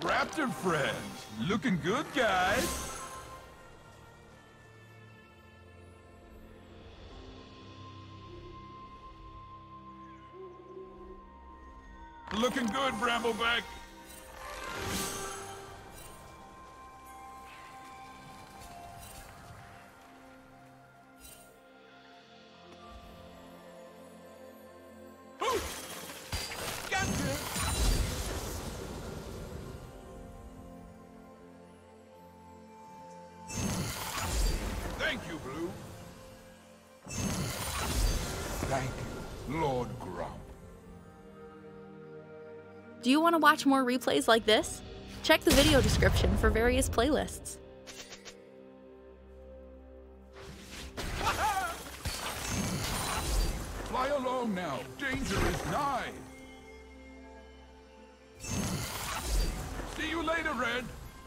Raptor friends. Looking good, guys. Looking good, Brambleback. Thank you, Blue. Thank you, Lord Grump. Do you want to watch more replays like this? Check the video description for various playlists. Fly along now. Danger is nigh. See you later, Red.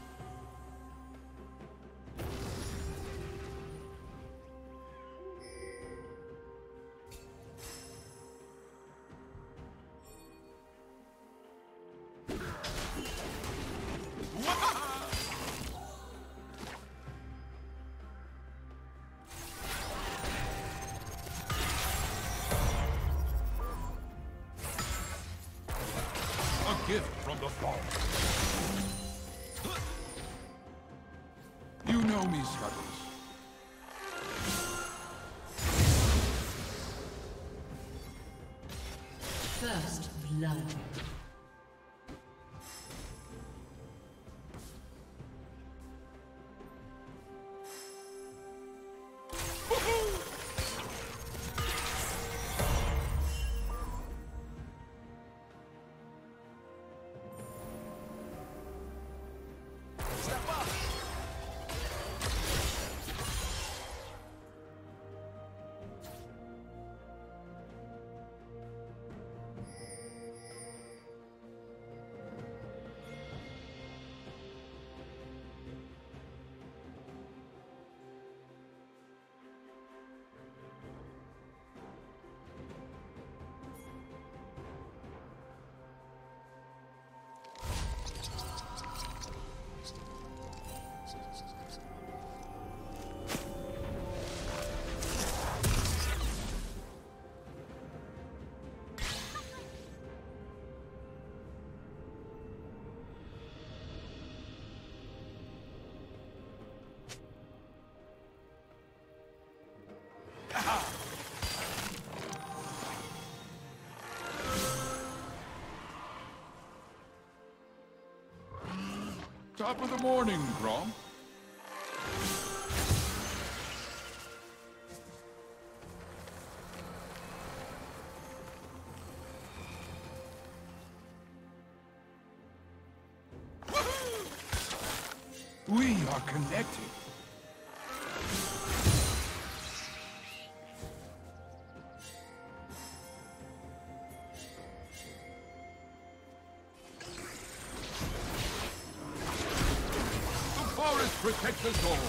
A gift from the fall. You know me, Scuttles. First blood. Top of the morning, Grom. We are connected. Protect us all.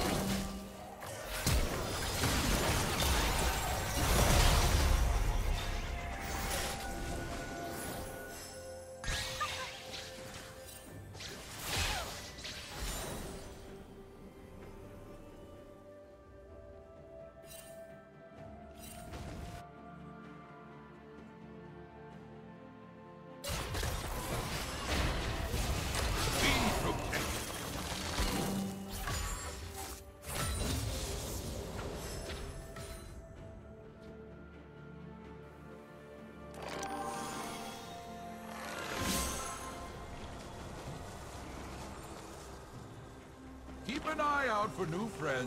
Keep an eye out for new friends.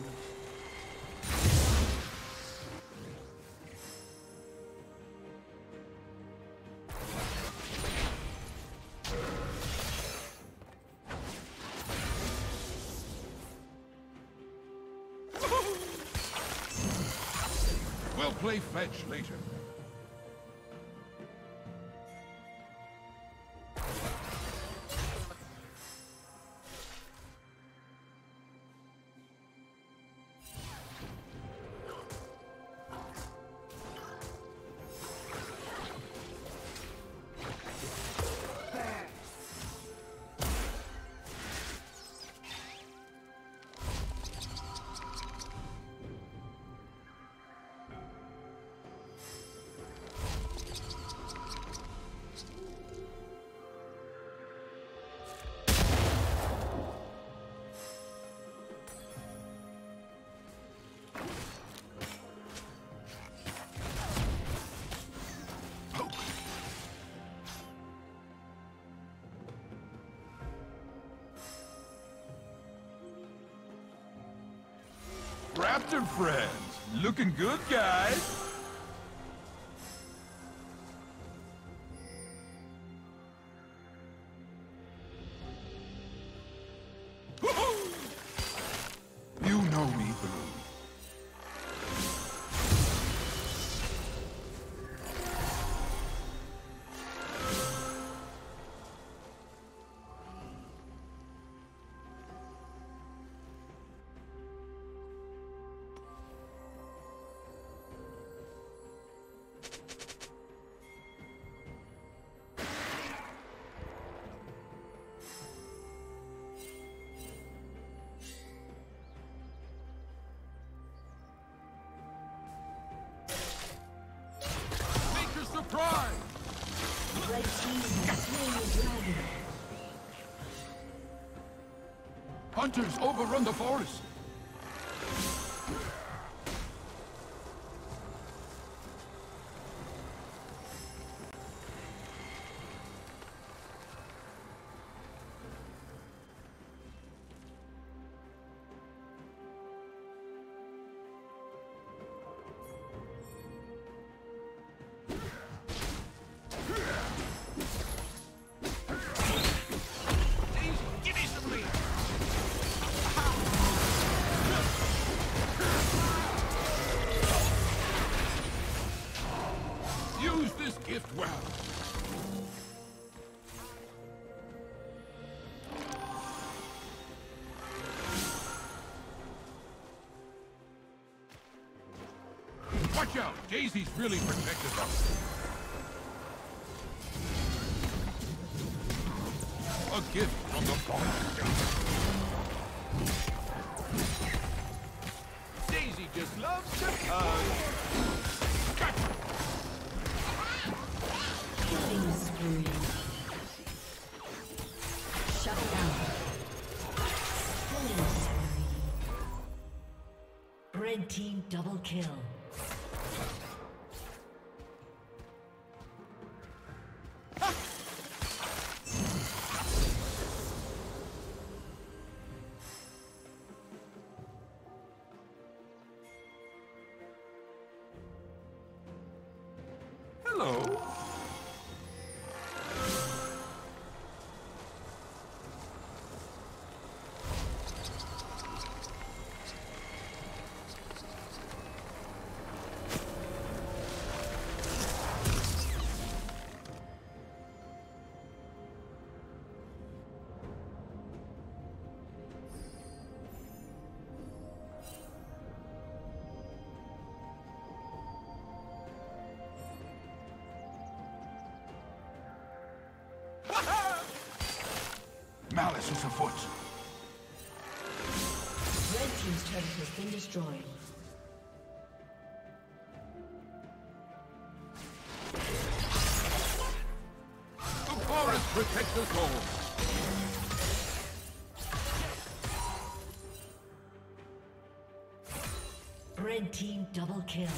We'll play fetch later. Raptor friends. Looking good, guys. You know me, Blue. Red team has slain the dragon. Hunters overrun the forest. Use this gift well. Watch out! Daisy's really protected us. A gift from the forest. Daisy just loves to Gotcha! Killing spree. Shut down. Killing spree. Red team double kill. Hello. Malice is afoot. Red team's turret has been destroyed. The forest protects us all. Red team double kill.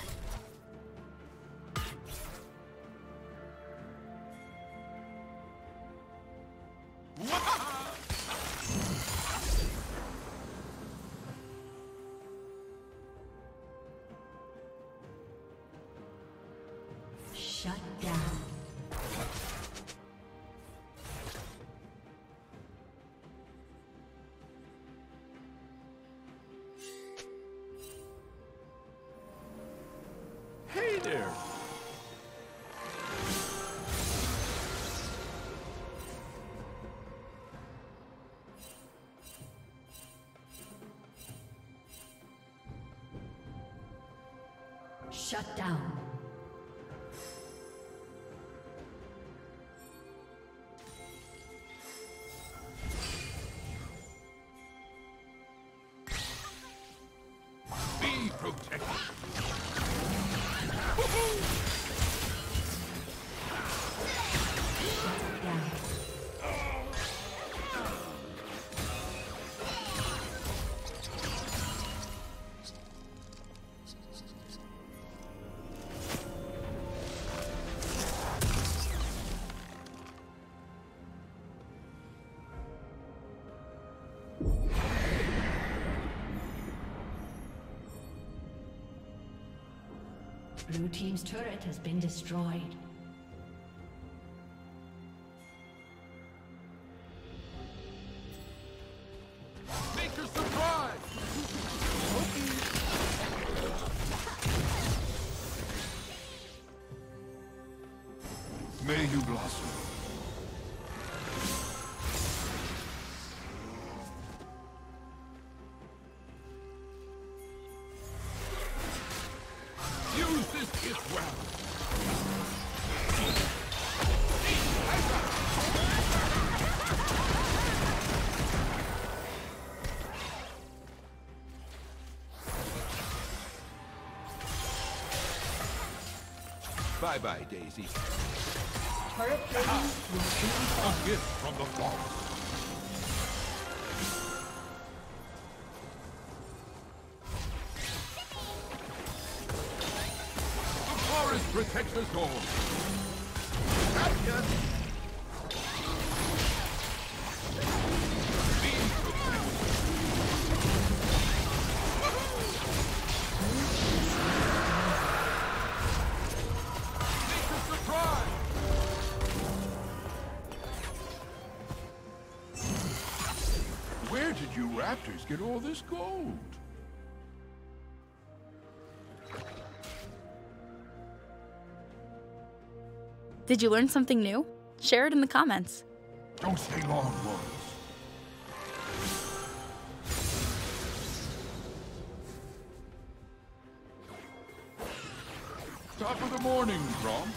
Shut down. Hey there. Shut down. Be protected. Shut down. Blue team's turret has been destroyed. Make your surprise! May you blossom. Use this gift well. Bye-bye, Daisy. Turret plating will soon fall. A gift from the forest. The forest protects us all. Gotcha. Be protected. Make a surprise. Where did you raptors get all this gold? Did you learn something new? Share it in the comments. Don't stay long, boys. Top of the morning, Grom.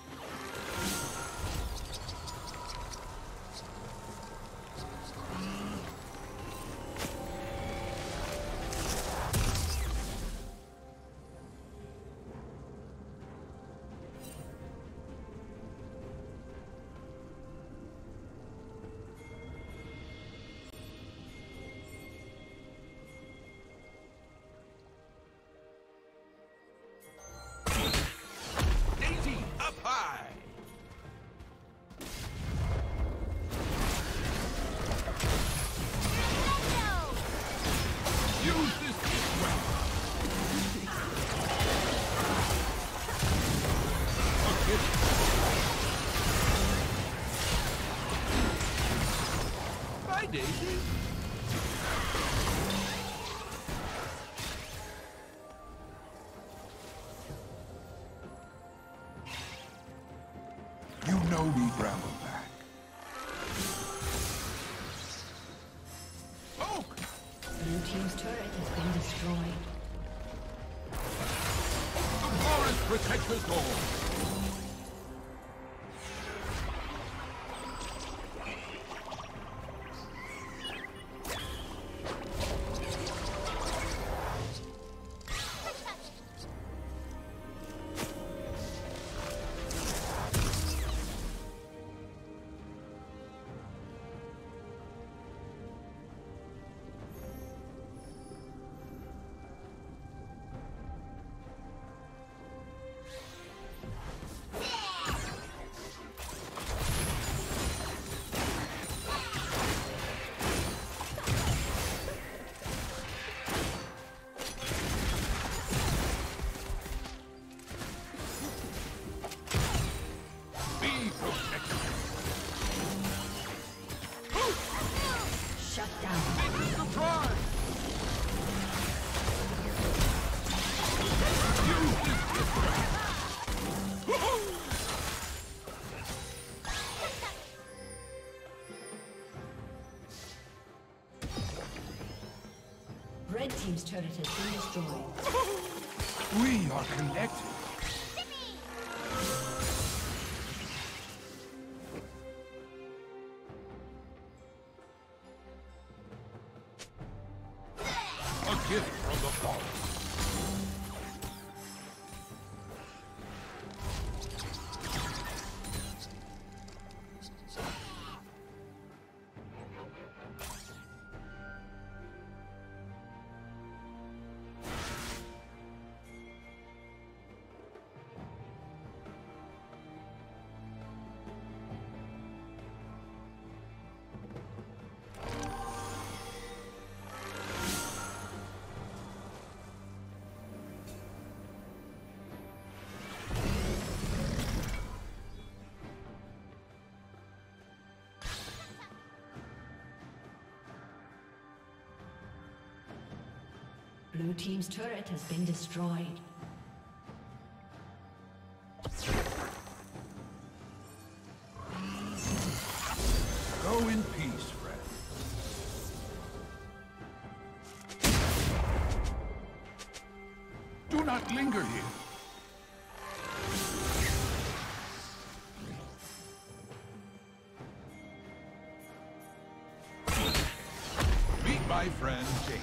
Daisy, up high! Use this gift well. A gift. Bye, Daisy. You know me, Brambleback. Oak! Blue team's turret has been destroyed. The forest protects us all. Be protected. Shut down. Make a surprise. Use this gift well. Red team's turret has been destroyed. We are connected. A gift from the forest. Blue team's turret has been destroyed. Go in peace, friend. Do not linger here. Meet my friend, Jake.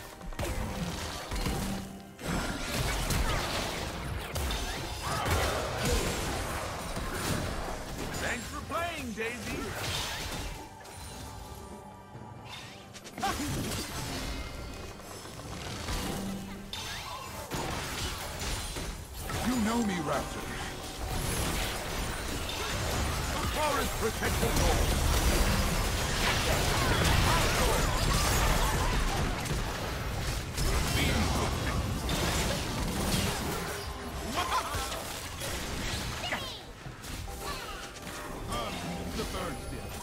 Thanks for playing, Daisy. You know me, Raptors. The forest protects us all. The birds did.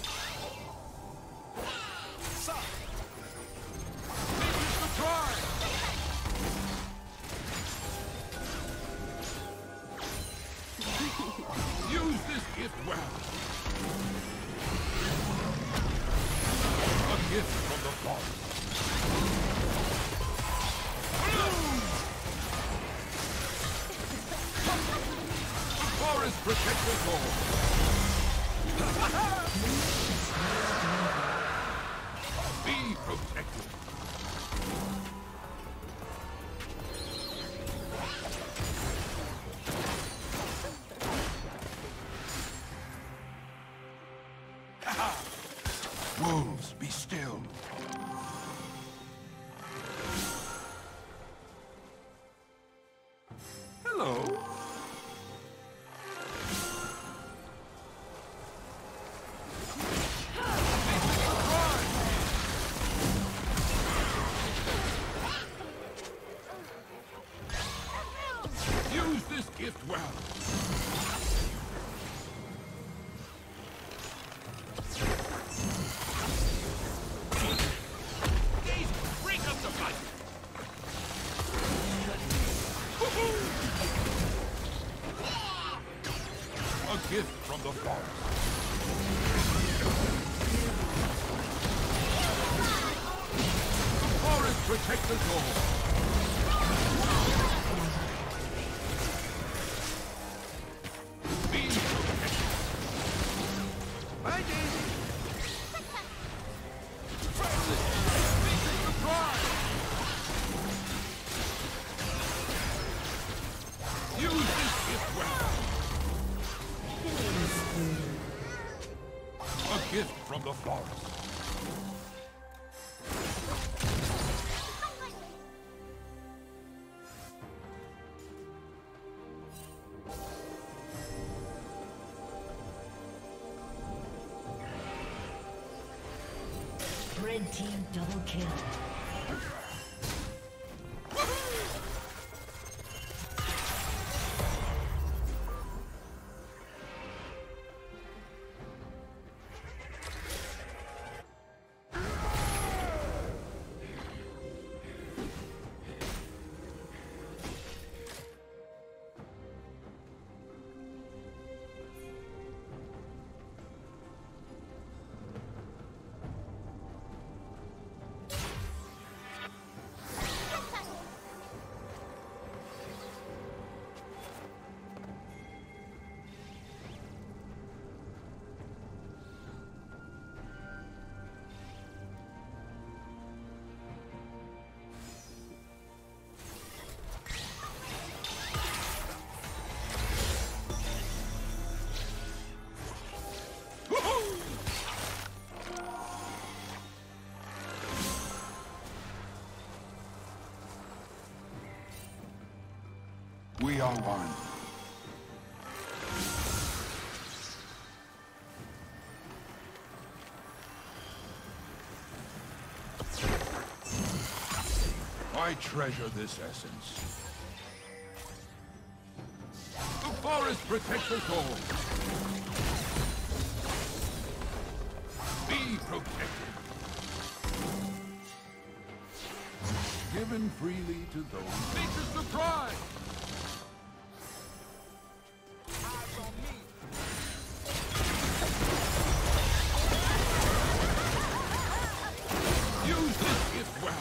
Use this gift well. A gift from the forest. The forest protects us all. Be protected. Wolves, be still. Hello. Use this gift well. A gift from the forest. The forest protects us all. Be protected. Bye, Daisy. This is the prize. Use this gift well. A gift from the forest. Red team double kill. We are one. I treasure this essence. The forest protects us all. Be protected. Give given freely to those. Nature's surprise! Eyes on me! Use this gift well!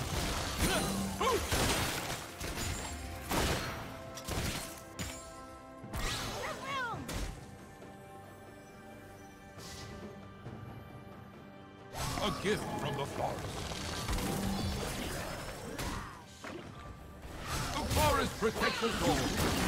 A gift from the forest. The forest protects us all.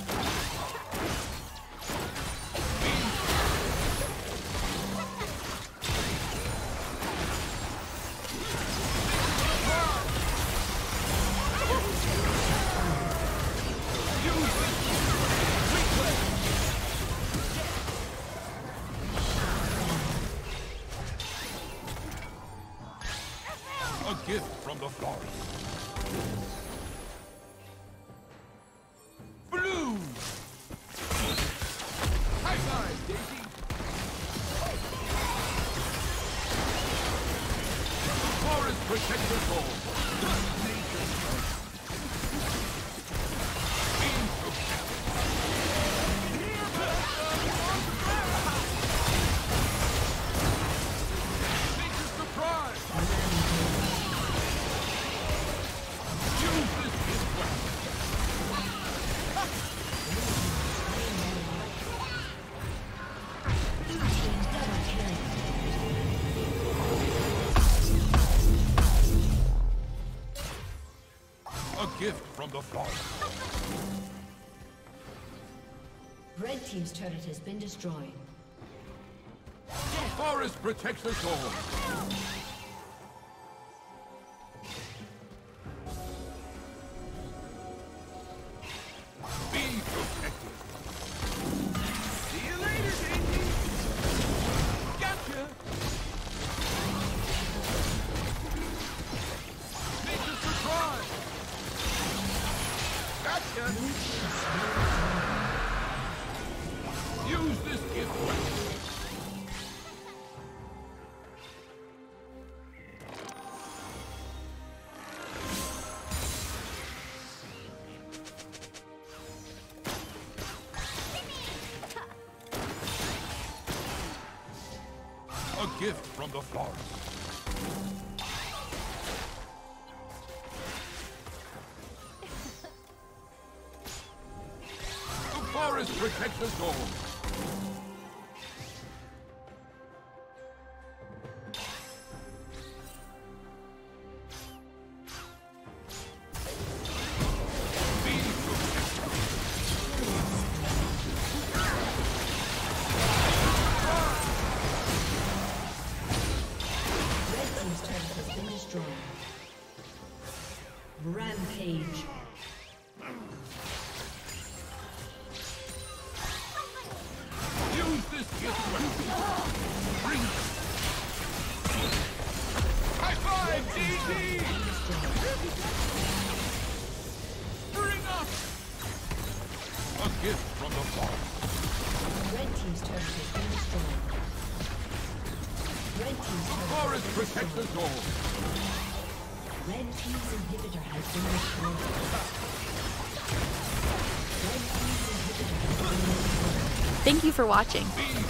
A gift from the forest. Blue! High five, Daisy! The forest protects us all. Nature's being Nature's surprise! Use this gift well. A gift from the forest. Red team's turret has been destroyed. The forest protects us all. Be protected. See you later, Daisy. Gotcha. Nature's surprise. Gotcha. Use this gift well. A gift from the forest. The forest protects us all. Rampage. Use this gift well. Bring it. High five, DD! Bring up! A gift from the forest. Red team's turret has been destroyed. Red team's turret Forest has been protects destroyed. us all. Red team's inhibitor has been destroyed. Red team's inhibitor has been destroyed. Thank you for watching. Be